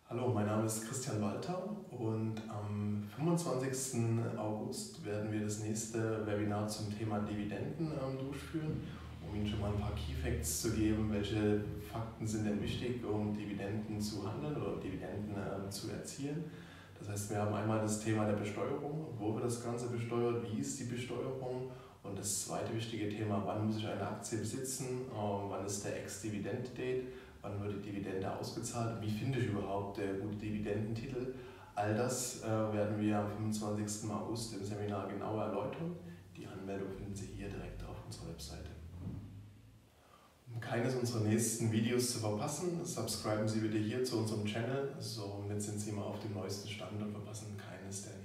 Hallo, mein Name ist Christian Walter und am 25. August werden wir das nächste Webinar zum Thema Dividenden durchführen, um Ihnen schon mal ein paar Key Facts zu geben, welche Fakten sind denn wichtig, um Dividenden zu handeln oder Dividenden zu erzielen. Das heißt, wir haben einmal das Thema der Besteuerung, wo wird das Ganze besteuert, wie ist die Besteuerung, und das zweite wichtige Thema, wann muss ich eine Aktie besitzen, wann ist der Ex-Dividend-Date, wann wird die Dividende ausgezahlt, wie finde ich überhaupt gute Dividendentitel. All das werden wir am 25. August im Seminar genauer erläutern. Die Anmeldung finden Sie hier direkt auf unserer Webseite. Um keines unserer nächsten Videos zu verpassen, subscriben Sie bitte hier zu unserem Channel, somit sind Sie immer auf dem neuesten Stand und verpassen keines der